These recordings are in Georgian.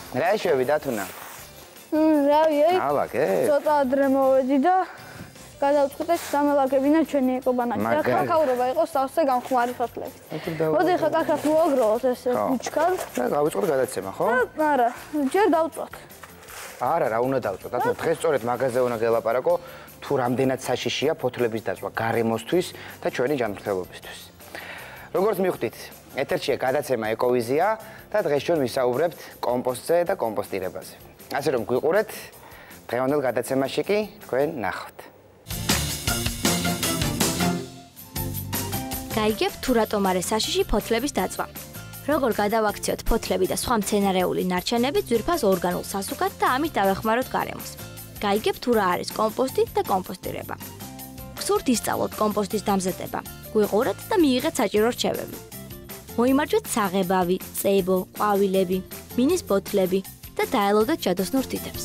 რა შვები დათუნა? რავი, ალაგე. ცოტა ადრე მოვედი და გადავწყვიტეთ დამალაგებინა ჩვენი ეკობანაკი და ხაქაურობა იყოს სავსე გამხმარი ფოთლები. მოდი ხა კარგად მოვაგროვოთ ესე ბუჩქად. და გავიწყოთ გადაცემა, ხო? არა, ჯერ დავწვათ. არა, რა უნდა დავწვათ? ათო დღეს სწორედ მაღაზიაზე უნდა გელაპარაკო თუ რამდენად საშიშია ფოთლების დაწვა გარემოსთვის და ჩვენი ჯანმრთელობისთვის. როგორც მივხვდით, ეთერშია გადაცემა ეკოვიზია და დღეს ჩვენ ვისაუბრებთ კომპოსტზე და კომპოსტირებაზე. ასე რომ გვიყურეთ, დღევანდელ გადაცემაში კი თქვენ ნახავთ. გაიგებთ თუ რატომ არის საშიში ფოთლების დაწვა. როგორ გადავაქციოთ ფოთლები და სხვა მცენარეული ნარჩენები ძვირფას ორგანულ სასუქად და ამით დავეხმაროთ გარემოს. გაიგებთ თუ რა არის კომპოსტი და კომპოსტირება. გსურთ ისწავლოთ კომპოსტის დამზადება. გვიყურეთ და მიიღეთ საჭირო რჩევები. მოიმარჯვეთ საღებავი, წებო, ყვავილები, მინის ბოთლები და დაელოდეთ ჯადოსნურ თითებს.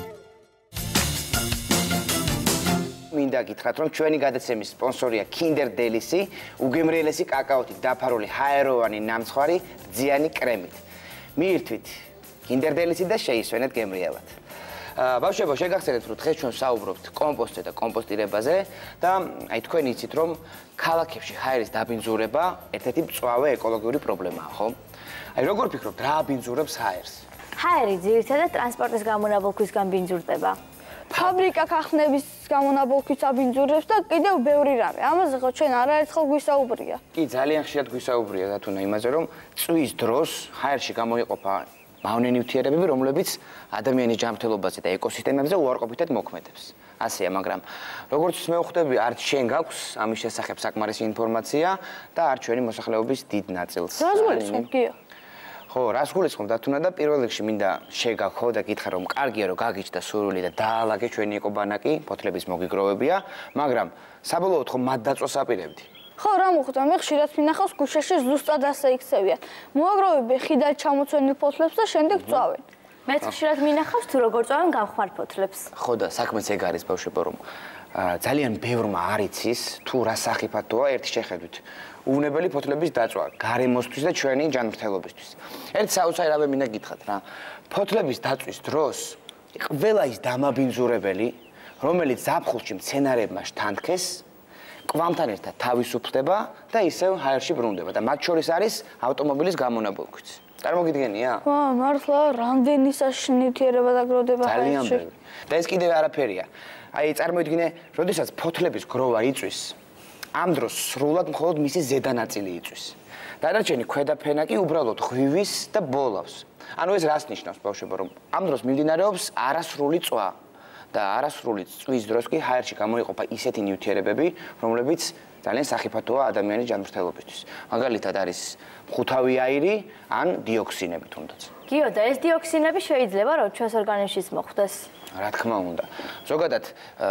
მინდა გითხრათ, რომ ჩვენი გადაცემის სპონსორია Kinder Delice, უგემრიელესი კაკაოთით დაფარული ჰაეროვანი ნამცხვარი რძიანი კრემით. მიირთვით Kinder Delice და შეისვენეთ გემრიელად. ბავშვებო, შეგახსენებთ, რომ დღეს ჩვენ საუბრობთ კომპოსტზე და კომპოსტირებაზე და აი თქვენ იცით, რომ ქალაქებში ჰაერის დაბინძურება ერთ-ერთი მწვავე ეკოლოგიური პრობლემაა, ხო? აი როგორ ფიქრობთ, რა აბინძურებს ჰაერს? ჰაერი ძირითადად ტრანსპორტის გამონაბოლქვისგან ბინძურდება. ფაბრიკა ქარხნების გამონაბოლქვით აბინძურებს და კიდევ ბევრი რამე. ამაზე ხო ჩვენ არაერთხელ გვისაუბრია. კი, ძალიან ხშირად გვისაუბრია დათუნა იმაზე, რომ წვის დროს ჰაერში გამოიყოფა მავნე ნივთიერებები, რომლებიც ადამიანის ჯანმრთელობაზე და ეკოსისტემებზე უარყოფითად მოქმედებს. ასეა, მაგრამ როგორც მე ვხვდები, არც შენ გაქვს ამის შესახებ საკმარისი ინფორმაცია და არც ჩვენი მოსახლეობის დიდ ნაწილს. რას გულისხმობ, გია? ხო, რას გულისხმობ დათუნა და პირველ რიგში მინდა შეგახო და გითხრა, რომ კარგია რომ გაგიჩნდა სურვილი და დაალაგე ჩვენი ეკობანაკი, ფოთლების მოგიგროვებია, მაგრამ საბოლოოდ ხო მათ დაწვას აპირებდი. ხო, რა მოხდა? მე ხშირად მინახავს ქუჩაში ზუსტად ასე იქცევიან. მოაგროვებენ ხიდად ჩამოცვენილ ფოთლებს და შემდეგ წვავენ. მეც ხშირად მინახავს თუ როგორ წვავენ გამხმარ ფოთლებს. ხო და საქმეც ეგ არის ბავშვებო, რომ ძალიან ბევრმა არ იცის თუ რა სახიფათოა ერთი შეხედვით. უვნებელი ფოთლების დაწვა გარემოსთვის და ჩვენი ჯანმრთელობისთვის. ერთ საოცარ რამე მინდა გითხრათ რა. ფოთლების დაწვის დროს ყველა ის დამაბინძურებელი, რომელიც ზაფხულში მცენარეებმა შთანთქეს, კვამთან ერთად თავისუფლდება და ისევ ჰაერში ბრუნდება და მათ შორის არის ავტომობილის გამონაბოლქვიც. წარმოგიდგენია? ვა, მართლა რამდენი საშინითიერება დაგროვდება ჰაერში. ძალიან ბევრი. და ეს კიდევ არაფერია. აი წარმოიდგინე, როდესაც ფოთლების გროვა იწვის, ამ დროს სრულად მხოლოდ მისი ზედა ნაწილი იწვის. დანარჩენი ქვედა ფენა კი უბრალოდ ღვივის და ბოლავს. ანუ ეს რას ნიშნავს ბავშვებო, რომ ამ დროს მიმდინარეობს არასრული წვა და არასრული წვის დროს კი ჰაერში გამოიყოფა ისეთი ნივთიერებები, რომლებიც ძალიან სახიფათოა ადამიანის ჯანმრთელობისთვის. მაგალითად არის მხუთავი აირი ან დიოქსინები თუნდაც. გიო და ეს დიოქსინები შეიძლება რომ ჩვენს ორგანიზმშიც მოხვდეს. რა თქმა უნდა. ზოგადად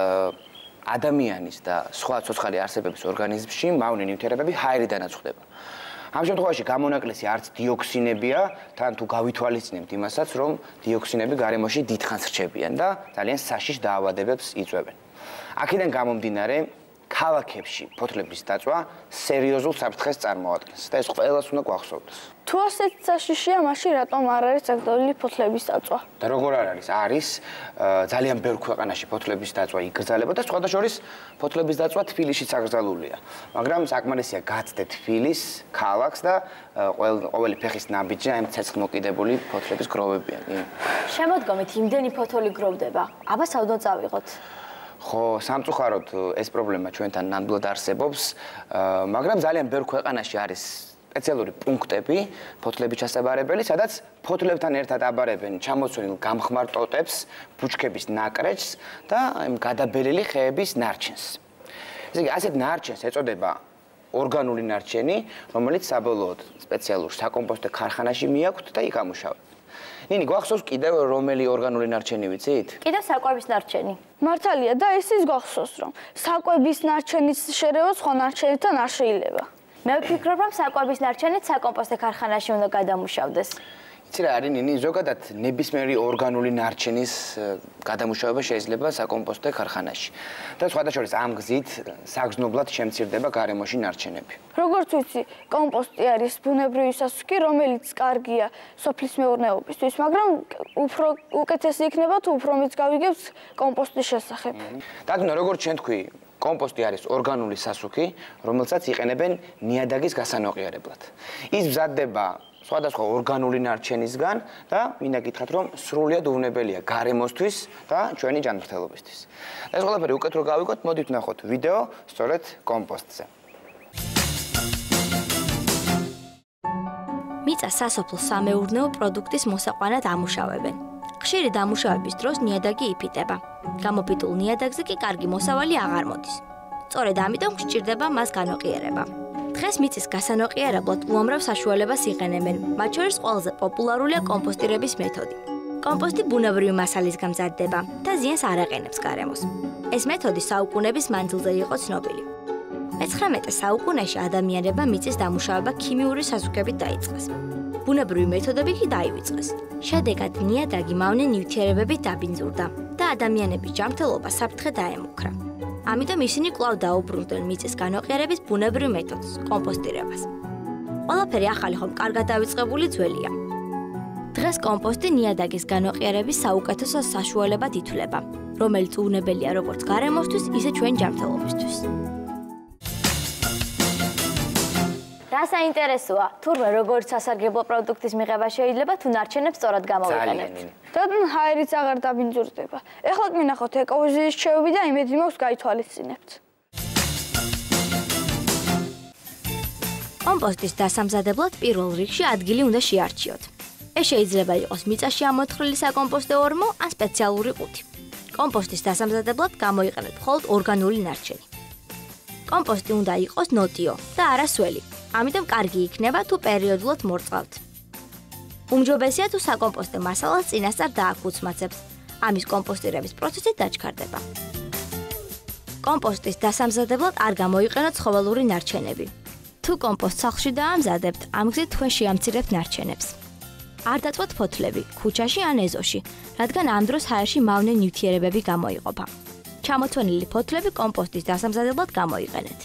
ადამიანის და სხვა ცოცხალი არსებების ორგანიზმში მავნე ნივთიერებები ჰაერიდანაც ხდება. ამ შემთხვევაში გამონაკლისი არც დიოქსინებია, თან თუ გავითვალისწინებთ იმასაც, რომ დიოქსინები გარემოში დიდხანს რჩებიან და ძალიან საშიშ დაავადებებს იწვევენ. აქედან გამომდინარე, ქალაქებში ფოთლების დაწვა სერიოზულ საფრთხეს წარმოადგენს და ეს ყველას უნდა გვახსოვდეს. თუ ასეთ საშიშია, მაშინ რატომ არ არის აკრძალული ფოთლების დაწვა? და როგორ არ არის? არის ძალიან ბევრ ქვეყანაში ფოთლების დაწვა იგრძელება და სხვადასხვა შორის ფოთლების დაწვა თბილისშიც აკრძალულია. მაგრამ საკმარისია გაცდეთ თბილის, ქალაქს და ყოველი ფეხის ნაბიჯი ამ ცეცხლმოკიდებული ფოთლების გროვებია. შემოდგომით იმდენი ფოთოლი გროვდება. აბა საუდო წავიღოთ. ხო, სამწუხაროდ ეს პრობლემა ჩვენთან ნამდვილად არსებობს, მაგრამ ძალიან ბევრ ქვეყანაში არის სპეციალური პუნქტები, ფოთლების ჩასაბარებელი, სადაც ფოთლებთან ერთად აბარებენ ჩამოცვენილ გამხმარ ტოტებს, ბუჩქების ნაკრეჭს და გადაბელილი ხეების ნარჩენს. ესე იგი, ასეთ ნარჩენს ეწოდება ორგანული ნარჩენი, რომელიც საბოლოოდ სპეციალურ საკომპოსტო ქარხანაში მიაქვთ და იქ ამუშავებთ. ნინი, გვახსოვს კიდევ რომელი ორგანული ნარჩენი ვიცით? კიდევ საკვების ნარჩენი. მართალია და ისიც გვახსოვს, რომ საკვების ნარჩენის შერევა სხვა ნარჩენებთან არ შეიძლება. მე ვფიქრობ, რომ საკვების ნარჩენით საკომპოსტო ქარხანაში უნდა გადამუშავდეს. იცი რა არის ნინი, ზოგადად ნებისმიერი ორგანული ნარჩენის გადამუშავება შეიძლება საკომპოსტო ქარხანაში. და სხვადასხვა ამ გზით საგრძნობლად შემცირდება გარემოში ნარჩენები. როგორც ვიცი, კომპოსტი არის ბუნებრივი სასუქი, რომელიც კარგია სოფლის მეურნეობისთვის, მაგრამ უფრო უკეთესი იქნება თუ უფრო მეც გავიგებთ კომპოსტის შესახებ. დაგინო, როგორც ჩვენ თქვი, კომპოსტი არის ორგანული სასუქი, რომელსაც იყენებენ ნიადაგის გასანოყიერებლად. ის მზადდება სხვადასხვა ორგანული ნარჩენისგან და მინდა გითხრათ, რომ სრულიად უვნებელია გარემოსთვის და ჩვენი ჯანმრთელობისთვის. და ეს ყველაფერი უკეთ რო გავიგოთ, მოდით ვნახოთ ვიდეო სწორედ კომპოსტზე. მიწა სასოფლო სამეურნეო პროდუქტის მოსაყვანად ამუშავებენ. ხშირი დამუშავების დროს ნიადაგი იფიტება. გამოფიტულ ნიადაგზე კი კარგი მოსავალი აღარ მოდის. სწორედ ამიტომ გჭირდება მას განოყიერება. დღეს მიწის გასანოყიერებლად უამრავ საშუალებას იყენებენ, მათ შორის ყველაზე პოპულარულია კომპოსტირების მეთოდი. კომპოსტი ბუნებრივი მასალისგან მზადდება და ზიანს არ აყენებს გარემოს. ეს მეთოდი საუკუნეების მანძილზე იყო ცნობილი. მე-19 საუკუნეში ადამიანებმა მიწის დამუშავება ქიმიური სასუქებით დაიწყეს. ბუნებრივი მეთოდები კი დაივიწყეს. შედეგად ნიადაგი მავნე ნივთიერებებით დაბინძურდა და ადამიანების ჯანმრთელობა საფრთხე დაემუქრა. ამიტომ ისინი კვლავ დაუბრუნდნენ მიწის განოყიერების ბუნებრივ მეთოდს, კომპოსტირებას. ყველაფერი ახალი ხომ კარგად დავიწყებული ძველია. დღეს კომპოსტი ნიადაგის განოყიერების საუკეთესო საშუალებად ითვლება, რომელიც უვნებელია როგორც გარემოსთვის, ისე ჩვენ ჯანმრთელობისთვის. რა საინტერესოა, თურმე როგორც სასარგებლო პროდუქტის მიღება შეიძლება თუ ნარჩენებს სწორად გამოვიყენებთ. და ჰაერიც აღარ დაბინძურდება. ეხლა გინახოთ ეკოვიზიის რჩევები და იმედი მაქვს გაითვალისწინებთ. კომპოსტის დასამზადებლად პირველ რიგში ადგილი უნდა შეარჩიოთ. ეს შეიძლება იყოს მიწაში ამოთხრილი საკომპოსტო ორმო ან სპეციალური ყუთი. კომპოსტის დასამზადებლად გამოიყენეთ მხოლოდ ორგანული ნარჩენი. კომპოსტი უნდა იყოს ნოტიო და არა სველი. ამიტომ კარგი იქნება თუ პერიოდულად მორწყავთ. უმჯობესია თუ საკომპოსტო მასალას წინასწარ დააკუცმაცებთ. ამის კომპოსტირების პროცესი დაჩქარდება. კომპოსტის დასამზადებლად არ გამოიყენოთ ცხოველური ნარჩენები. თუ კომპოსტს სახლში დაამზადებთ, ამ გზით თქვენ შეამცირებთ ნარჩენებს. არ დაწვათ ფოთლები, ქუჩაში ან ეზოში, რადგან ამ დროს ჰაერში მავნე ნივთიერებები გამოიყოფა. ჩამოთვენილი ფოთლები კომპოსტის დასამზადებლად გამოიყენეთ.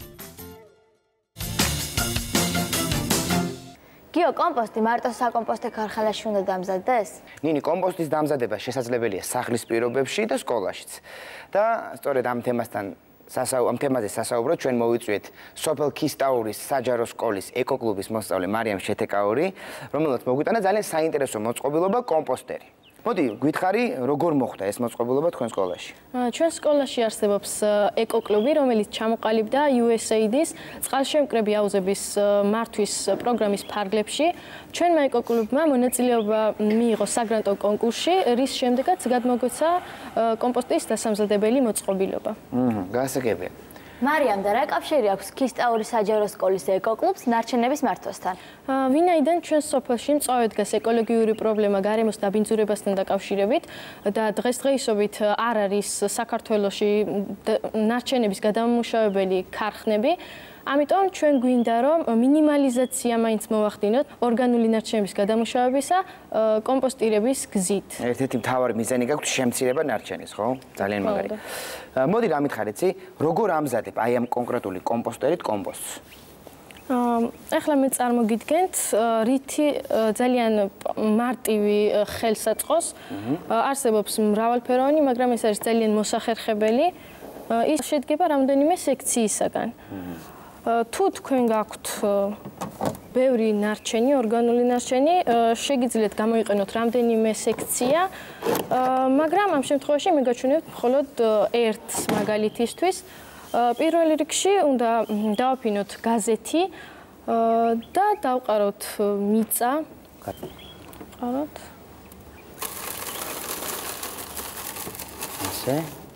გიო, კომპოსტი მარტო საკომპოსტო ქარხანაში უნდა დამზადდეს? ნინი, კომპოსტის დამზადება შესაძლებელია სახლის პირობებში და სკოლაშიც. და სწორედ ამ თემაზე სასაუბროთ ჩვენ მოვიწვიეთ სოფელ ქისტაურის საჯარო სკოლის ეკოკლუბის მოსწავლე მარიამ შეთეკაური, რომელსაც მოგვიტანა ძალიან საინტერესო მოწყობილობა კომპოსტერი. მოდი, გითხარი, როგორ მოხდა ეს მოწყობილობა თქვენ სკოლაში? ჩვენ სკოლაში არსებობს ეკოკლუბი, რომელიც ჩამოყალიბდა USAID-ის წყალშემკრები აუზების მართვის პროგრამის ფარგლებში. ჩვენმა ეკოკლუბმა მონაწილეობა მიიღო საგრანტო კონკურსში, რის შემდეგაც გადმოგვეცა კომპოსტის დასამზადებელი მოწყობილობა. გასაგებია. მარიამ, და რა კავშირი აქვს ქისტაურის საჯარო სკოლის ეკოკლუბს ნარჩენების მართვასთან? ვინაიდან ჩვენ სოფელში მწვავედ დგას ეკოლოგიური პრობლემა გარემოს დაბინძურებასთან დაკავშირებით და დღესდღეობით არ არის საქართველოში ნარჩენების გადამამუშავებელი ქარხნები, ამიტომ ჩვენ გვინდა რომ მინიმალიზაცია მაინც მოვახდინოთ ორგანული ნარჩენების გადამუშავებისა კომპოსტირების გზით. ერთ-ერთი მთავარი მიზანი გაქვს შემცირება ნარჩენის, ხო? ძალიან მაგარი. მოდი რა მითხარ, იცი, როგორ ამზადებ აი ამ კონკრეტული კომპოსტერით კომპოსტს? ეხლა მე წარმოგიდგენთ რითი ძალიან მარტივი ხელსაწყოს. არსებობს მრავალფეროვანი, მაგრამ ეს არის ძალიან მოსახერხებელი. ის შედგება რამდენიმე სექციისაგან. თუ თქვენ გაქვთ ბევრი ნარჩენი, ორგანული ნარჩენი, შეგიძლიათ გამოიყენოთ რამდენიმე სექცია, მაგრამ ამ შემთხვევაში მე გაჩვენებთ მხოლოდ ერთს მაგალითისთვის. პირველ რიგში უნდა დავაფინოთ გაზეთი და დავყაროთ მიწა. ვყაროთ. ასე.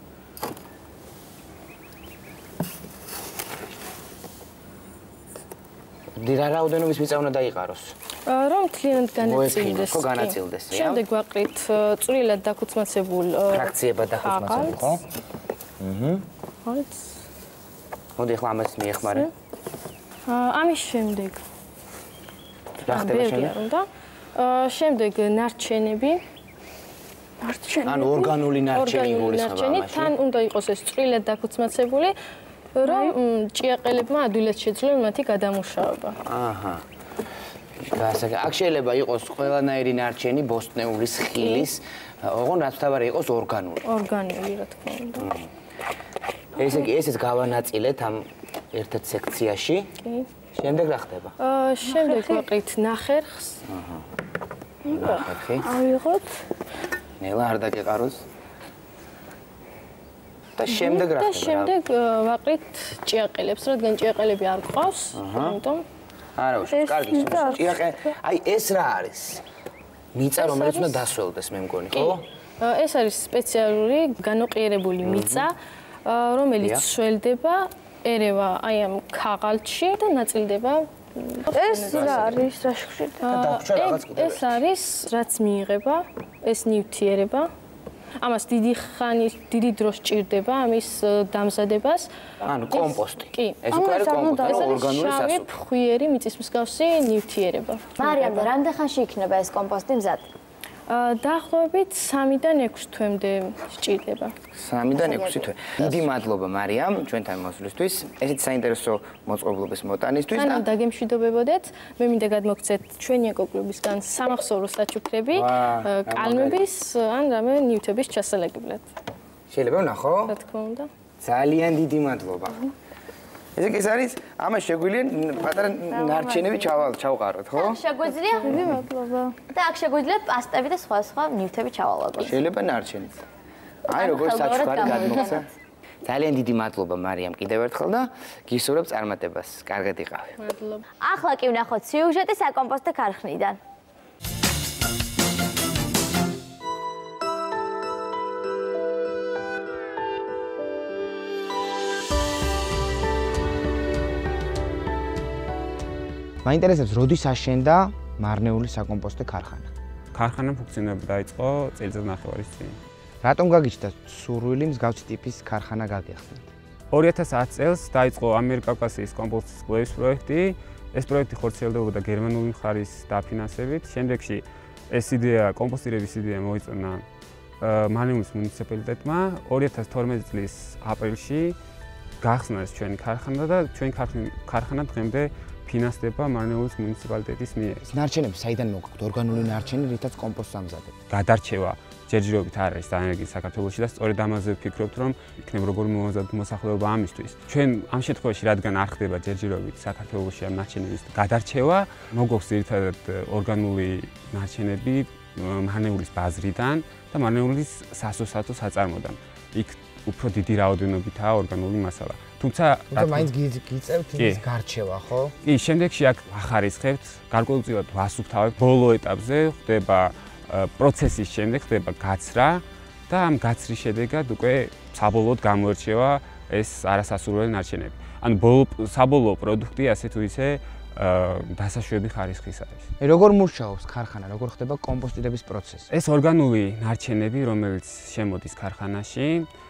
დირა რაოდენობის მიწა უნდა დაიყაროს? რომ მთლიანად განაწილდეს. ხო, განაწილდეს. შემდეგ ვაყრით წვრილად დაქუცმაცებულ ფრაქციებად დაქუცმაცებულ, ხო? ხალხს. მოდი ახლა ამას მიეხმარე. ამის შემდეგ რა ხდება შემდეგ? შემდეგ ნარჩენები. ანუ ორგანული ნარჩენი გულისხმობა ამაში. თან უნდა იყოს ეს წვრილად დაქუცმაცებული, რომ ჭიაყელებმა ადვილად შეძლონ მათი გადამუშავება. აჰა. აქ შეიძლება იყოს ყველანაირი ნარჩენი ბოსტნეულის, ხილის, ოღონ რაც თავარი იყოს ორგანული. ორგანული, რა თქმა უნდა. ესე იგი, ესეც გავანაწილეთ ამ ერთ-ერთ სექციაში. კი. შემდეგ რა ხდება? შემდეგ ვაყრით ნახერხს. ნახერხი. ავიღოთ. ნელა არ დაგეყაროს. და შემდეგ რა ხდება? და შემდეგ ვაყრით ჭიაყელებს, რადგან ჭიაყელები არ გყავს, ამიტომ არა უშავს, კარგი, ჭიაყე, აი ეს რა არის? მიწა რომელიც უნდა დასველდეს, მე მგონი, ხო? ეს არის სპეციალური განოყიერებული მიწა, რომელიც სველდება ერევა აი ამ ქაღალდში და ნაწილდება ეს რა არის რა შეხვდება? ეს არის რაც მიიღება, ეს ნივთიერება. ამას დიდი დრო სჭირდება ამის დამზადებას. ანუ კომპოსტი. კი. ეს უკვე არის კომპოსტი, ორგანული შავი სასუქი. ფხვიერი მიწის მსგავსი ნივთიერება. მარიამ, რამდენ ხანში იქნება ეს კომპოსტი მზად? დაახლოებით 3-დან 6 თვემდე სჭირდება. 3-დან 6 თვე. დიდი მადლობა მარიამ ჩვენთან მოსვლისთვის. ესეც საინტერესო მოწყობილობის მოტანისთვის და დაგემშვიდობებოდეთ. მე მინდა გადმოგცეთ ჩვენი ეკოკლუბისგან სამახსოვრო საჩუქრები, კალმების ან რამე ნივთების ჩასალაგებლად. შეიძლება ვნახო? რა თქმა უნდა. ძალიან დიდი მადლობა. ესე იგი ეს არის ამას შეგვიძლია პატარა ნარჩენები ჩავყაროთ, ხო? შეგვიძლია? დიდი მადლობა. და აქ შეგვიძლია პასტები და სხვა ნივთები ჩავალაგოთ. შეიძლება ნარჩენიც. აი როგორ საჩუქარი გადმოგცა. ძალიან დიდი მადლობა მარიამ კიდევ ერთხელ და გისურვებ წარმატებას. კარგად იყავი. მადლობა. ახლა კი ვნახოთ სიუჟეტი საკომპოსტო ქარხნიდან. მაინტერესებს, როდის აშენდა მარნეული საკომპოსტო ქარხანა? ქარხანა ფუნქციონირება დაიწყო წელიწად ნახევარის წინ. რატომ გაგიჩნდა სურვილი მსგავსი ტიპის ქარხანა გაგეხსნათ? 2010 წელს დაიწყო ამიერკავკასიის კომპოსტის კვლევის პროექტი. ეს პროექტი ხორციელდებოდა გერმანული მხარის დაფინანსებით. შემდეგში ეს იდეა, კომპოსტირების იდეა მოიწონა მარნეულის მუნიციპალიტეტმა. 2012 წლის აპრილში გახსნა ეს ჩვენი ქარხანა და ჩვენი ქარხანა დღემდე ფინანსდება მარნეულის მუნიციპალიტეტის მიერ. ნარჩენები საიდან მოგაქვთ? ორგანული ნარჩენი, რითაც კომპოსტს ამზადებთ? გადარჩევა ჯერჯერობით არ არის დანერგილი საქართველოში და სწორედ ამაზე ვფიქრობთ, რომ იქნება როგორი მოსახლეობა ამისთვის. ჩვენ ამ შემთხვევაში, რადგან არ ხდება ჯერჯერობით საქართველოში ამ ნარჩენების გადარჩევა, მოგვაქვს ერთადად ორგანული ნარჩენები მარნეულის ბაზრიდან და მარნეულის სასოსათო საწარმოდან. იქ უფრო დიდი რაოდენობითაა ორგანული მასალა. თუმცა მაინც გიწევთ იმის გარჩევა, ხო? კი, შემდეგში აქ ახარისხებთ, გარკვეულწილად ვასუფთავებთ. ბოლო ეტაპზე ხდება პროცესის შემდეგ ხდება გაცრა და ამ გაცრის შედეგად უკვე საბოლოოდ გამოირჩევა ეს არასასურველი ნარჩენები. ანუ საბოლოო პროდუქტი ასე თუ ისე დასაშვები ხარისხის არის. როგორ მუშაობს ქარხანა, როგორ ხდება კომპოსტირების პროცესი? ეს ორგანული ნარჩენები, რომელიც შემოდის ქარხანაში,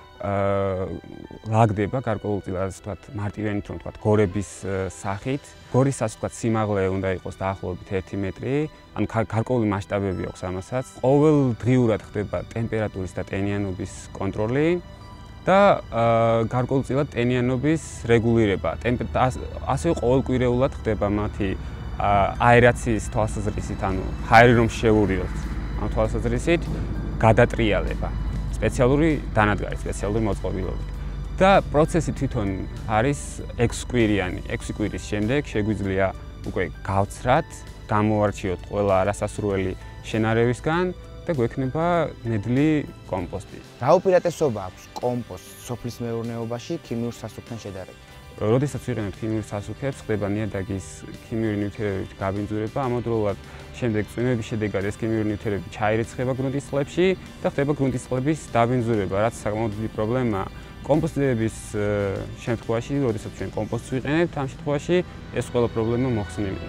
ლაგდება გარკვეულწილად, ასე ვთქვათ, მარტივენით რომ ვთქვათ, გორების სახით. გორის ასე ვთქვათ, სიმაღლე უნდა იყოს დაახლოებით 1 მეტრი, ანუ გარკვეული მასშტაბები აქვს ამასაც. ყოველ დღიურად ხდება ტემპერატურის და ტენიანობის კონტროლი და გარკვეულწილად ტენიანობის რეგულირება. ასევე ყოველკვირეულად ხდება მათი აერაციის თვალსაზრისით, ანუ ჰაერი რომ შეურიოთ ამ თვალსაზრისით, გადატრიალება. სპეციალური დანადგარი, სპეციალური მოწყობილობით. და პროცესი თვითონ არის 6 კვირიანი. 6 კვირის შემდეგ შეგვიძლია უკვე გავცრათ, გამოვარჩიოთ ყველა არასასურველი შენარევისგან და გვექნება ნედლი კომპოსტი. რა უპირატესობა აქვს კომპოსტს სოფლის მეურნეობაში ქიმიურ სასუქთან შედარებით? როდესაც ვიყენებთ ქიმიურ სასუქებს, ხდება ნიადაგის ქიმიური ნივთიერებებით გაბინძურება, ამავდროულად შემდეგ წვიმების შედეგად ეს ქიმიური ნივთიერებები ჩაირიცხება გრუნტის წყლებში და ხდება გრუნტის წყლების დაბინძურება, რაც საკმაოდ დიდი პრობლემაა. კომპოსტირების შემთხვევაში, როდესაც ჩვენ კომპოსტს ვიყენებთ, ამ შემთხვევაში ეს ყველა პრობლემა მოხსნილია.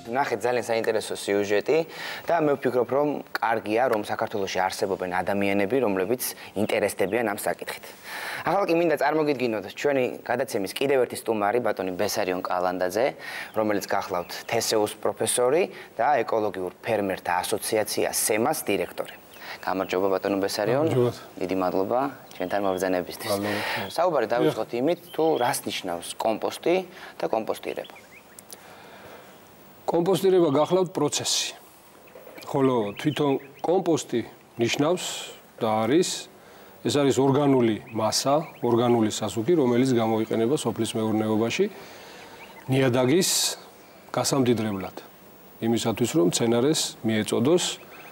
ნახეთ ძალიან საინტერესო სიუჟეტი და მე ვფიქრობ, რომ კარგია, რომ საქართველოში არსებობენ ადამიანები, რომლებიც ინტერესდებიან ამ საკითხით. ახლა კი მინდა წარმოგიდგინოთ ჩვენი გადაცემის კიდევ ერთი სტუმარი, ბატონი ბესარიონ კალანდაძე, რომელიც გახლავთ თესეუს პროფესორი და ეკოლოგიურ ფერმერთა ასოციაცია სემას დირექტორი. გამარჯობა ბატონო ბესარიონ. დიდი მადლობა ჩვენთან მობრძანებისთვის. საუბარი დავიწყოთ იმით, თუ რას ნიშნავს კომპოსტი და კომპოსტირება. კომპოსტირება გახლავთ პროცესი. ხოლო თვითონ კომპოსტი ნიშნავს და ეს არის ორგანული მასა, ორგანული სასუქი, რომელიც გამოიყენება სოფლის მეურნეობაში ნიადაგის გასამდიდრებლად. იმისათვის, რომ მცენარეს მიეწოდოს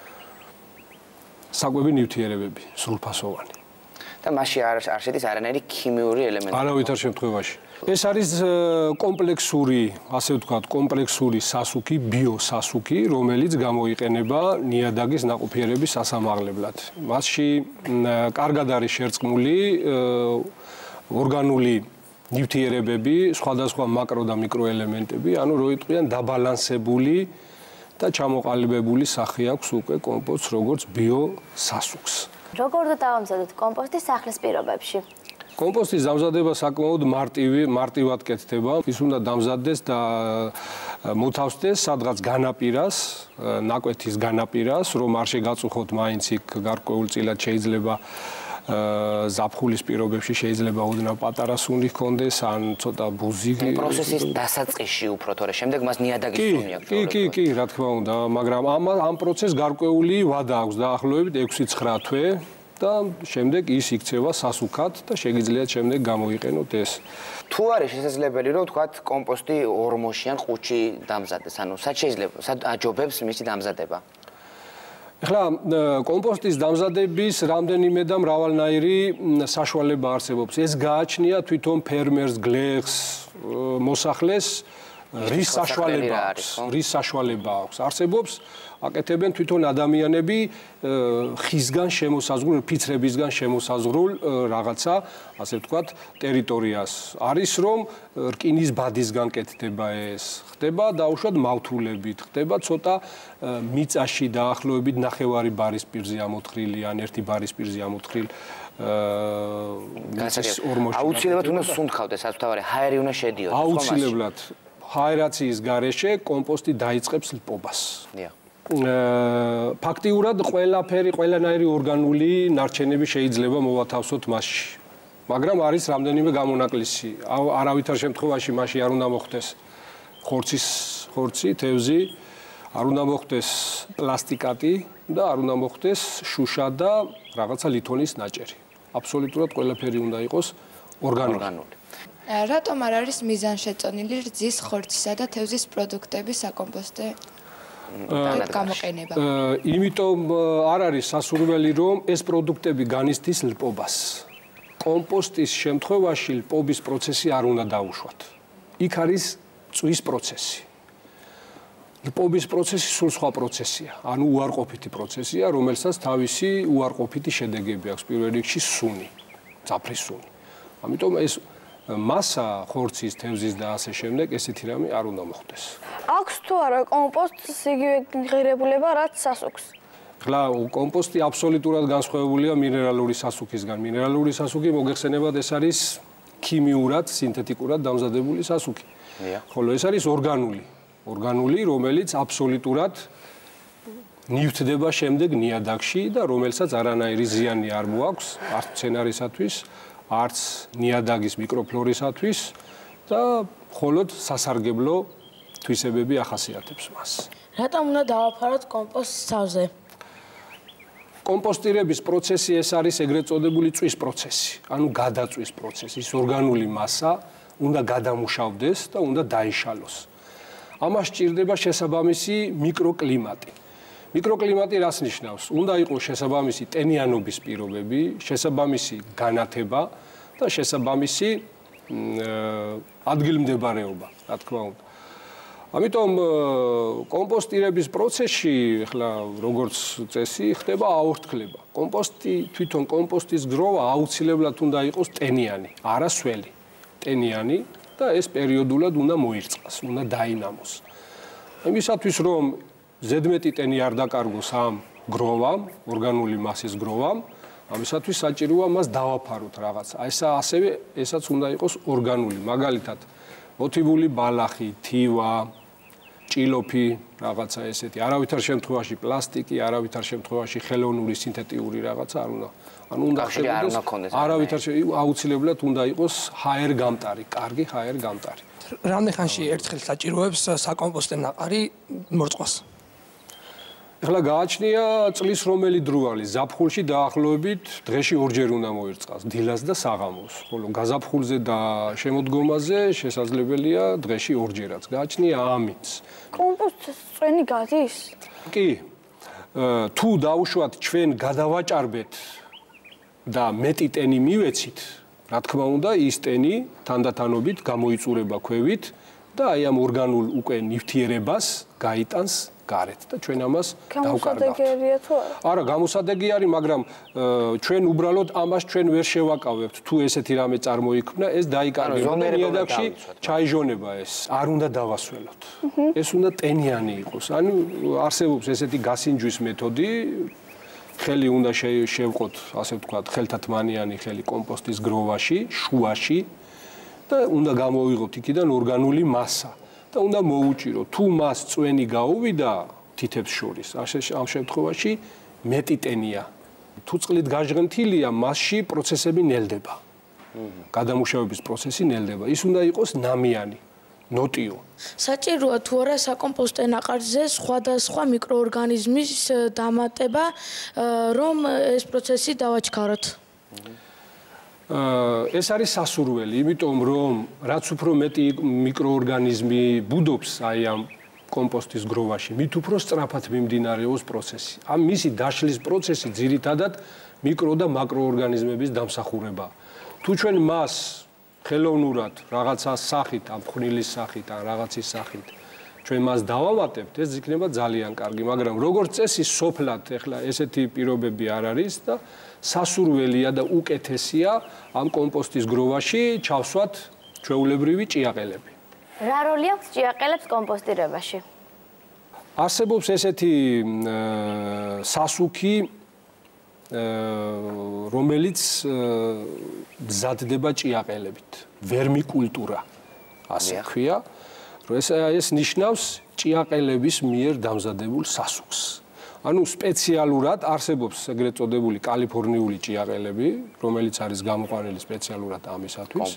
საკვები ნივთიერებები, სრულფასოვანი. და მასში არ შედის არანაირი ქიმიური ელემენტი. არავითარ შემთხვევაში. ეს არის კომპლექსური, ასე ვთქვათ, კომპლექსური სასუქი, ბიოსასუქი, რომელიც გამოიყენება ნიადაგის ნაყოფიერების სასამაღლებლად. მასში კარგად არის შერწყმული ორგანული ნივთიერებები, სხვადასხვა მაკრო და მიკრო ელემენტები, ანუ რო იტყვიან დაბალანსებული და ჩამოყალიბებული სახე აქვს უკვე კომპოსტს, როგორც ბიოსასუქს. როგორ დავამზადოთ კომპოსტი სახლის პირობებში? კომპოსტის დამზადება საკმაოდ მარტივად კეთდება. ის უნდა დამზადდეს და მოთავსდეს სადღაც განაპირას, ნაკვეთის განაპირას, რომ არ შეგაწუხოთ მაინც იქ გარკვეულწილად შეიძლება ზაფხულის პირობებში შეიძლება ოდნავ პატარა სუნი ჰქონდეს, ან ცოტა ბუზი. პროცესის დასაწყისში უფრო თორე, შემდეგ მას ნიადაგის სუნი აქვს. კი, რა თქმა უნდა, მაგრამ ამ პროცესს გარკვეული ვადა აქვს დაახლოებით 6-9 თვე და შემდეგ ის იქცევა სასუქად და შეგიძლიათ შემდეგ გამოიყენოთ ეს. თუ არის შესაძლებელი, რომ ვთქვათ, კომპოსტი 40-ში ან 5-ში დამზადდეს, ანუ სად შეიძლება, სად აჯობებს მისი დამზადება? ეხლა კომპოსტის დამზადების რამდენიმე და მრავალნაირი საშუალება არსებობს. ეს გააჩნია თვითონ ფერმერს, გლეხს, მოსახლეს, რის საშუალება აქვს. არსებობს აკეთებენ თვითონ ადამიანები ხისგან შემოსაზღვრულ, ფიცრებისგან შემოსაზღვრულ რაღაცა, ასე ვთქვათ, ტერიტორიას. არის რომ რკინის ბადისგან კეთდება ეს, ხდება დაუშვათ მავთულებით, ხდება ცოტა მიწაში დაახლოებით ნახევარი ბარის პირზე ამოთხრილი ან 1 ბარის პირზე ამოთხრილ აუცილებლად უნდა სუნთქავდეს, სათავარი ჰაერი უნდა შედიოდეს. აუცილებლად ჰაერაციის გარეშე კომპოსტი დაიწყებს ლპობას. ფაქტიურად ყველანაირი ორგანული ნარჩენები შეიძლება მოვათავსოთ მასში. მაგრამ არის რამდენიმე გამონაკლისი. არავითარ შემთხვევაში მასში არ უნდა მოხდეს ხორცი, თევზი, არ უნდა მოხდეს პლასტიკატი და არ უნდა მოხდეს შუშა და რაღაცა ლითონის ნაჭერი. აბსოლუტურად ყველაფერი უნდა იყოს ორგანული. რატომ არ არის მიზანშეწონილი რძის, ხორცისა და თევზის პროდუქტების საკომპოსტე გამოყენება? იმიტომ არ არის სასურველი, რომ ეს პროდუქტები განიცდის ლპობას. კომპოსტის შემთხვევაში ლპობის პროცესი არ უნდა დაუშვათ. იქ არის წვის პროცესი. ლპობის პროცესი სულ სხვა პროცესია, ანუ უარყოფითი პროცესია, რომელსაც თავისი უარყოფითი შედეგები აქვს, პირველ რიგში სუნი, ძაფრის სუნი. ამიტომ ეს მასა ხორცის, თევზის და ასე შემდეგ ესეთი რამე არ უნდა მოხდეს. აქვს თუ არა კომპოსტს იგივე ღირებულება, რაც სასუქს? ხლა კომპოსტი აბსოლუტურად განსხვავებულია მინერალური სასუქისგან. მინერალური სასუქი მოგეხსენებათ, ეს არის ქიმიურად, სინთეტიკურად დამზადებული სასუქი. ხოლო ეს არის ორგანული, რომელიც აბსოლუტურად ნივთდება შემდეგ ნიადაგში და რომელსაც არანაირი ზიანი არ მოაქვს არც მცენარისათვის, არც ნიადაგის მიკროფლორისათვის და მხოლოდ სასარგებლო თვისებები ახასიათებს მას. რატომ უნდა დავაფაროთ კომპოსტს თავზე? კომპოსტირების პროცესი ეს არის ეგრეთ წოდებული წვის პროცესი, ანუ გადაწვის პროცესი. ის ორგანული მასა უნდა გადამუშავდეს და უნდა დაიშალოს. ამას სჭირდება შესაბამისი მიკროკლიმატი. მიკროკლიმატი რას ნიშნავს? უნდა იყოს შესაბამისი ტენიანობის პირობები, შესაბამისი განათება და შესაბამისი ადგილმდებარეობა, რა თქმა უნდა. ამიტომ კომპოსტირების პროცესში, ახლა როგორც წესი, ხდება აორთქლება. თვითონ კომპოსტის გროვა აუცილებლად უნდა იყოს ტენიანი, არა სველი. ტენიანი და ეს პერიოდულად უნდა მოირწყას, უნდა დაინამოს. იმისათვის რომ ზედმეტი ტენი არ დაკარგოს ამ გროვამ, ორგანული მასის გროვამ, ამისათვის საჭიროა მას დავაფაროთ რაღაც. ასევე ესაც უნდა იყოს ორგანული, მაგალითად, მოტივული ბალახი, თივა, ჭილოფი, რაღაცა ესეთი. არავითარ შემთხვევაში პლასტიკი, არავითარ შემთხვევაში ხელოვნური სინთეტიური რაღაცა არ უნდა. ანუ უნდა ხდებოდეს არავითარ აუცილებლად უნდა იყოს ჰაერ გამტარი, კარგი ჰაერ გამტარი. რამდენ ხანში ერთხელ საჭიროებს საკომპოსტე ნაყარი მორწყვას? ეხლა გააჩნია წლის რომელი დრო არის ზაფხულში დაახლოებით დღეში ორჯერ უნდა მოირწყას დილას და საღამოს ხოლო გაზაფხულზე და შემოდგომაზე შესაძლებელია დღეში ორჯერაც გააჩნია ამინც კომპოსტის წვენი გადის? კი თუ დაუშვათ ჩვენ გადავაჭარბეთ და მეტი ტენი მივეცით რა თქმა უნდა ის ტენი თანდათანობით გამოიწურება ქვევით და აი ამ ორგანულ უკვე ნივთიერებას გაიტანს გარეთ და ჩვენ ამას დავკარგავთ. გამოსადეგია თუ არა? არა, გამოსადეგი არის, მაგრამ ჩვენ უბრალოდ ამას ჩვენ ვერ შევაკავებთ. თუ ესეთი რამე წარმოიქმნა, ეს დაიკარგება და ნიადაგში ჩაიჟონება ეს. არ უნდა დავასველოთ. ეს უნდა ტენიანი იყოს. ანუ არსებობს ესეთი გასინჯვის მეთოდი. ხელი უნდა შევყოთ, ასე ვთქვათ, ხელთათმანიანი ხელი კომპოსტის გროვაში, შუაში და უნდა გამოვიღოთ იქიდან ორგანული მასა. და უნდა მოუჭირო თუ მას წვენი გაუვიდა თითებს შორის ამ შემთხვევაში მეტი ტენია თუ წყლით გაჟღენთილია მასში პროცესები ნელდება გადამუშავების პროცესი ნელდება ის უნდა იყოს ნამიანი ნოტიო საჭიროა თუ არა საკომპოსტე ნაყარზე სხვადასხვა მიკროორგანიზმის დამატება რომ ეს პროცესი დავაჩქაროთ ეს არის სასურველი, იმიტომ რომ რაც უფრო მეტი მიკროორგანიზმი ბუდობს აი ამ კომპოსტის გროვაში, მით უფრო სწრაფად მიმდინარეობს პროცესი. ამ მისი დაშლის პროცესი ძირითადად მიკრო და მაკროორგანიზმების დამსახურებაა. თუ ჩვენ მას ხელოვნურად რაღაცა სახით, ამ ხვნილის სახით, ან რაღაცის სახით ჩვენ მას დავამატებთ, ეს იქნება ძალიან კარგი, მაგრამ როგორც წესი სოფლად ეხლა ესეთი პირობები არ არის და სასურველია და უკეთესია ამ კომპოსტის გროვაში ჩავსვათ ჩვეულებრივი ჭიაყელები. რა როლი აქვს ჭიაყელებს კომპოსტირებაში? არსებობს ესეთი სასუქი, რომელიც მზადდება ჭიაყელებით, ვერმიკულტურა, ასე ქვია. ეს ნიშნავს ჭიაყელების მიერ დამზადებულ სასუქს. ანუ სპეციალურად არსებობს ეგრეთ წოდებული კალიფორნიული ჭიაყელები, რომელიც არის გამოყვანილი სპეციალურად ამისათვის,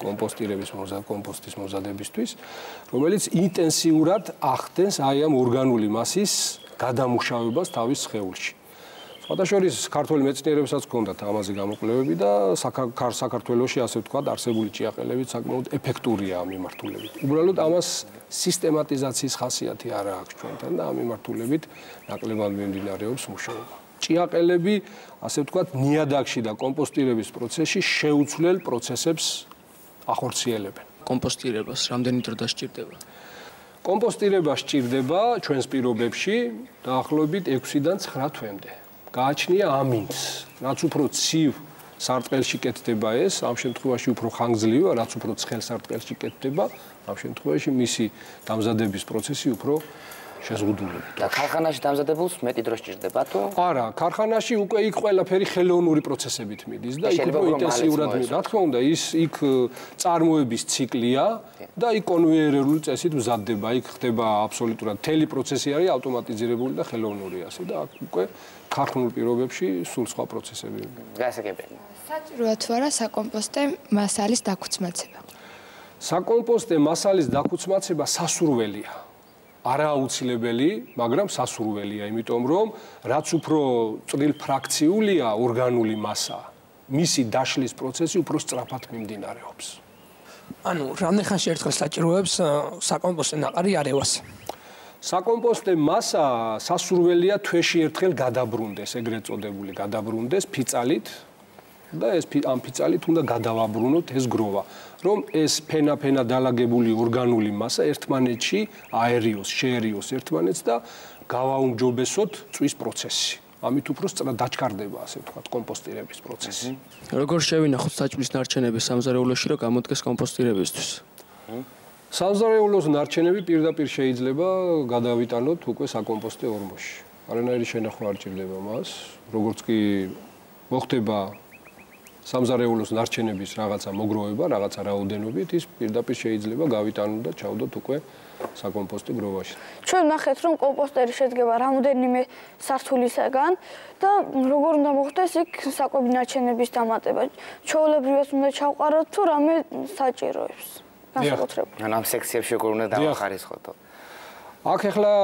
კომპოსტის მომზადებისთვის, რომელიც ინტენსიურად ახდენს აი ამ ორგანული მასის გადამუშავებას თავის სხეულში. სხვადასხვა ქართველი მეცნიერებსაც ჰქონდათ ამაზე გამოკვლევები და საქართველოში ასე ვთქვათ, არსებული ჭიაყელებით საკმაოდ ეფექტურია ამ მიმართულებით. უბრალოდ ამას სისტემატიზაციის ხასიათი არ აქვს ჩვენთან და ამ მიმართულებით ნაკლებად მიმდინარეობს მუშაობა. ჭიაყელები, ასე ვთქვათ, ნიადაგში და კომპოსტირების პროცესში შეუცვლელ პროცესებს ახორციელებენ. კომპოსტირებას რამდენი დრო დასჭირდება? კომპოსტირება სჭირდება ჩვენს პირობებში დაახლოებით 6-დან 9 თვემდე. გააჩნია ამინც, რაც უფრო ცივ სარტყელში კეთდება ეს, ამ შემთხვევაში უფრო ხანგრძლივია, რაც უფრო ცხელ სარტყელში კეთდება, ამ შემთხვევაში მისი დამზადების პროცესი უფრო შეზღუდულია. და ქარხანაში დამზადებულს მეტი დრო სჭირდება თუ? არა, ქარხანაში უკვე იქ ყველაფერი ხელოვნური პროცესებით მიდის და იქ უფრო ინტენსიურად მიდის. რა თქმა უნდა, იქ წარმოების ციკლია და იქ კონვეიერული წესით მზადდება, იქ ხდება აბსოლუტურად მთელი პროცესი არის ავტომატიზირებული და ხელოვნური ასე და აქ უკვე ქარხნულ პირობებში სულ სხვა პროცესები. გასაგებია. საჭიროა თუ არა საკომპოსტე მასალის დაქუცმაცება? საკომპოსტე მასალის დაქუცმაცება სასურველია. არააუცილებელი, მაგრამ სასურველია, იმიტომ რომ რაც უფრო წვრილ ფრაქციულია ორგანული მასა, მისი დაშლის პროცესი უფრო სწრაფად მიმდინარეობს. ანუ რამდენ ხანში ერთხელ საჭიროებს საკომპოსტე ნაყარი არევას? საკომპოსტე მასა სასურველია თვეში ერთხელ გადაბრუნდეს, ეგრეთ წოდებული გადაბრუნდეს ფიცალით და ეს ამ ფიცალით უნდა გადავაბრუნოთ ეს გროვა, რომ ეს ფენა დალაგებული ორგანული მასა ერთმანეთში აერიოს, შეერიოს ერთმანეთს და გავაუმჯობესოთ წვის პროცესი. ამით უფრო სწრაფად დაჩქარდება, ასე ვთქვათ, კომპოსტირების პროცესი. როგორ შევინახოთ საჭმლის ნარჩენები სამზარეულოში, რომ გამოდგეს კომპოსტირებისთვის? სამზარეულოს ნარჩენები პირდაპირ შეიძლება გადავიტანოთ უკვე საკომპოსტე ორმოში. არანაირი შენახვა არ ჭირდება მას, როგორც კი მოხდება სამზარეულოს ნარჩენების რაღაცა მოგროვება, რაღაცა რაოდენობით, ის პირდაპირ შეიძლება გავიტანოთ და ჩავდოთ უკვე საკომპოსტე გროვაში. ჩვენ ნახეთ, რომ კომპოსტერი შედგება რამოდენიმე სართულისაგან და როგორ უნდა მოხდეს იქ საკვები ნარჩენების დამატება. ჩვეულებრივად უნდა ჩავყაროთ თუ რამე საჭიროებს. განსაკუთრებით. ამ სექციებში როგორ უნდა დავახარისხოთ? აქ ახლა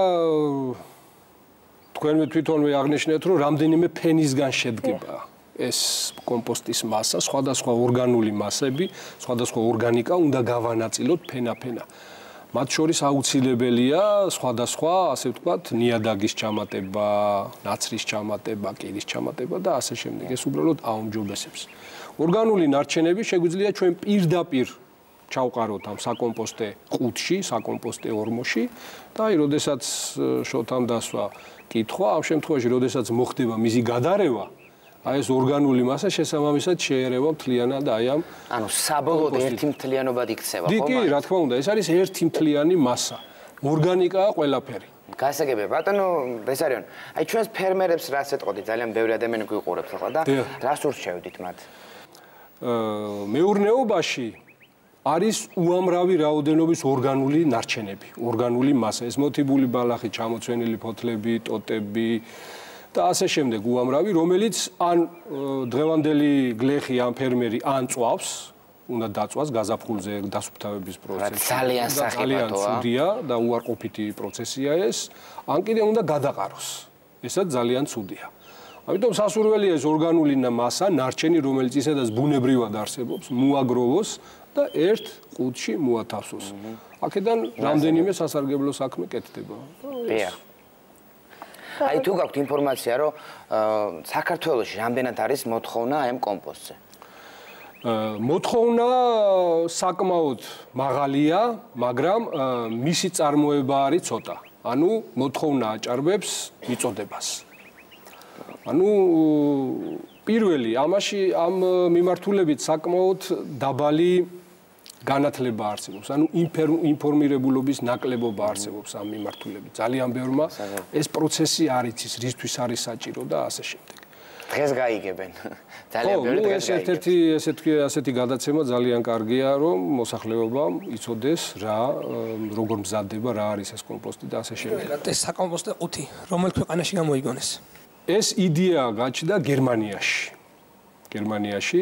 თქვენ თვითონვე აღნიშნეთ, რომ რამდენიმე ფენისგან შედგება ეს კომპოსტის მასა, სხვადასხვა ორგანული მასები, სხვადასხვა ორგანიკა უნდა გავანაწილოთ ფენა-ფენა. მათ შორის აუცილებელია სხვადასხვა, ასე ვთქვათ, ნიადაგის ჩამატება, ნაცრის ჩამატება, კირის ჩამატება და ასე შემდეგ. ეს უბრალოდ აუმჯობესებს. ორგანული ნარჩენები შეგვიძლია ჩვენ პირდაპირ ჩავყაროთ ამ საკომპოსტე ყუთში, საკომპოსტე ორმოში და აი, როდესაც შოთამ დასვა კითხვა, ამ შემთხვევაში, როდესაც მოხდება მისი გადარევა, აი ეს ორგანული მასა შესაბამისად შეერევა მთლიანად აი ამ ანუ საბოლოოდ ერთი მთლიანობად იქცევა, ხო? კი, რა თქმა უნდა, ეს არის ერთი მთლიანი მასა. ორგანიკაა ყველაფერი. გასაგებია, ბატონო ბესარიონ. აი ჩვენს ფერმერებს რაც ეტყოდით, ძალიან ბევრი ადამიანი გვიყურებს ახლა და რას ურჩევდით მათ? მეურნეობაში არის უამრავი რაოდენობის ორგანული ნარჩენები, ორგანული მასა, ეს მოტიბული ბალახი, ჩამოცვენილი ფოთლები, ტოტები და ასე შემდეგ უამრავი, რომელიც ან დღევანდელი გლეხი ან ფერმერი ან წვავს, უნდა დაწვას გაზაფხულზე დასუფთავების პროცესი. ძალიან სახიფათოა. ცუდია და უარყოფითი პროცესია ეს, ან კიდე უნდა გადაყაროს. ესაც ძალიან ცუდია. ამიტომ სასურველია ეს ორგანული მასა, ნარჩენი, რომელიც ისედაც ბუნებრივად არსებობს, მოაგროვოს და ერთ ყუთში მოათავსოს. აქედან რამდენიმე სასარგებლო საქმე კეთდება. აი თუ გაქვთ ინფორმაცია, რომ საქართველოში რამდენად არის მოთხოვნა ამ კომპოსტზე? მოთხოვნა საკმაოდ მაღალია, მაგრამ მისი წარმოება არის ცოტა. ანუ მოთხოვნა აჭარბებს მიწოდებას. ანუ პირველი ამაში ამ მიმართულებით საკმაოდ დაბალი განათლება არსებობს, ანუ ინფორმირებულობის ნაკლებობა არსებობს ამ მიმართულებით. ძალიან ბევრმა ეს პროცესი არ იცის, რისთვის არის საჭირო და ასე შემდეგ. დღეს გაიგებენ. ძალიან ბევრი დღეს გაიგებენ. ესეთი გადაცემა ძალიან კარგია, რომ მოსახლეობამ იცოდეს რა, როგორ მზადდება, რა არის ეს კომპოსტი და ასე შემდეგ. ეს საკომპოსტე ყუთი, რომელ ქვეყანაში გამოიგონეს? ეს იდეა გაჩნდა გერმანიაში. გერმანიაში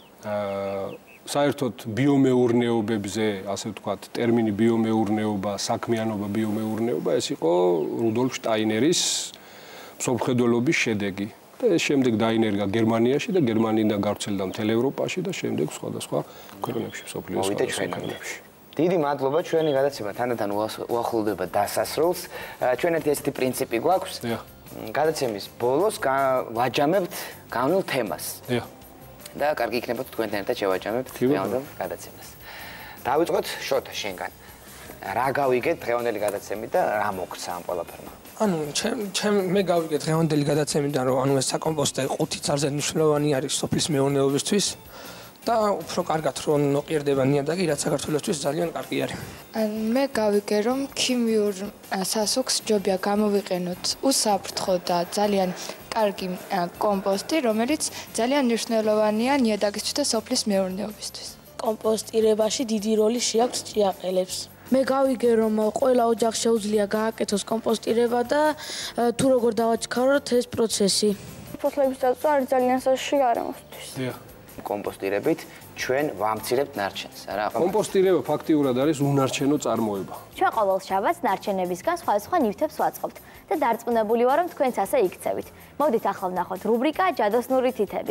საერთოდ ბიომეურნეობებზე, ასე ვთქვათ, ტერმინი ბიომეურნეობა, საქმიანობა ბიომეურნეობა, ეს იყო რუდოლფ შტაინერის მსოფლმხედველობის შედეგი. და ეს შემდეგ დაინერგა გერმანიაში და გერმანიიდან გავრცელდა მთელ ევროპაში და შემდეგ სხვადასხვა ქვეყნებში, მსოფლიოს სხვადასხვა ქვეყნებში. დიდი მადლობა, ჩვენი გადაცემა თანდათან უახლოვდება დასასრულს. ჩვენეთი ესეთი პრინციპი გვაქვს. გადაცემის ბოლოს ვაჯამებთ განვლილ თემას. და კარგი იქნება თუ თქვენთან ერთად შევაჯამებთ დღევანდელ გადაცემას. დავიწყოთ შოთა შენგან. რა გავიგეთ დღევანდელი გადაცემით და რა მოგცა ამ ყველაფერმა? ანუ მე გავიგე დღევანდელი გადაცემიდან, რომ ანუ ეს საკომპოსტე ყუთი ძალიან მნიშვნელოვანი არის სოფლის მეურნეობისთვის და უფრო კარგად რომ ნოყიერდება ნიადაგი, რაც საქართველოსთვის ძალიან კარგი არის. მე გავიგე, რომ ქიმიურ სასუქს ჯობია გამოვიყენოთ უსაფრთხო და ძალიან კარგი კომპოსტი, რომელიც ძალიან მნიშვნელოვანია ნიადაგისთვის და სოფლის მეურნეობისთვის. კომპოსტირებაში დიდი როლი შეაქვს ჭიაყელებს. მე გავიგე, რომ ყველა ოჯახს შეუძლია გააკეთოს კომპოსტირება და თუ როგორ დავაჩქაროთ ეს პროცესი. ფოთლების დაწვა არის ძალიან სასში გარემოსთვის. კომპოსტირებით ჩვენ ვამცირებთ ნარჩენს, რა? კომპოსტირება ფაქტიურად არის უნარჩენო წარმოება. ჩვენ ყოველ შაბათს ნარჩენებისგან სხვადასხვა ნივთებს ვაწყობთ და დარწმუნებული ვარ, რომ თქვენც ასე იქცევით. მოდით ახლა ვნახოთ რუბრიკა ჯადოსნური თითები.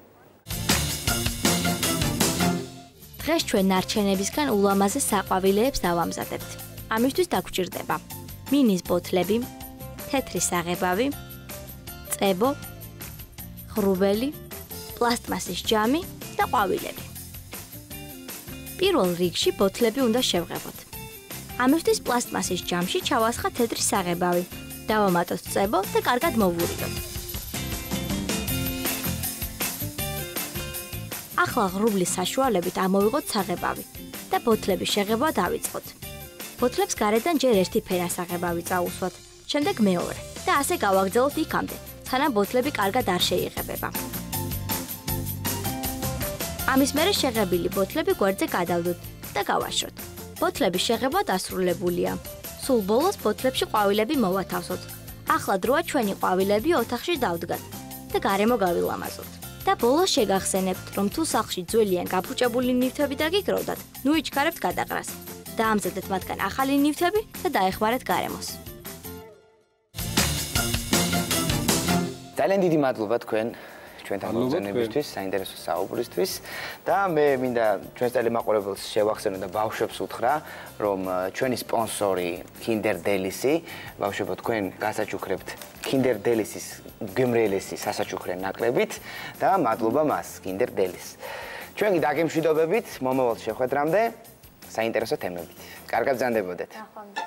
დღეს ჩვენ ნარჩენებისგან ულამაზეს საყვავილეებს დავამზადებთ. ამისთვის დაგვჭირდება მინის ბოთლები, თეთრი საღებავი, წებო, ღრუბელი, პლასტმასის ჯამი და ყვავილები. პირველ რიგში ბოთლები უნდა შევღებოთ. ამისთვის პლასტმასის ჯამში ჩავასხა თეთრი საღებავი, დავამატოთ წებო და კარგად მოვურიდოთ. ახლა ღრუბლის საშუალებით ამოვიღოთ საღებავი. და ბოთლების შეღება დავიწყოთ. ბოთლებს გარედან ჯერ ერთი ფერასაღებავი წაუსვათ, შემდეგ მეორე და ასე გავაგრძელოთ იქამდე, სანამ ბოთლები კარგად არ შეიღებება. ამის მერე შეღებილი ბოთლები გვერდზე გადავდოთ და გავაშროთ. ბოთლების შეღება დასრულებულია. სულ ბოლოს ბოთლებში ყვავილები მოვათავსოთ. ახლა დროა ჩვენი ყვავილები ოთახში დავდგათ და გარემო გავილამაზოთ. და ბოლოს შეგახსენებთ, რომ თუ სახლში ძველიან გაფუჭებული ნივთები დაგიგროვდათ, ნუ იჩქარებთ გადაყრას. დაამზადეთ მათგან ახალი ნივთები და დაეხმარეთ გარემოს. ძალიან დიდი მადლობა ჩვენთან მოწვევისთვის, საინტერესო საუბრისთვის და მე მინდა ჩვენს ტელემაყურებელს შევახსენო და ბავშვებს უთხრა, რომ ჩვენი სპონსორი Kinder Delice, ბავშვებო თქვენ გასაჩუქრებთ Kinder Delice-ის გემრიელესი სასაჩუქრე ნაკრებით და მადლობა მას Kinder Delice. ჩვენ კი დაგემშვიდობებით მომავალ შეხვედრამდე საინტერესო თემებით. კარგად ბრძანდებოდეთ.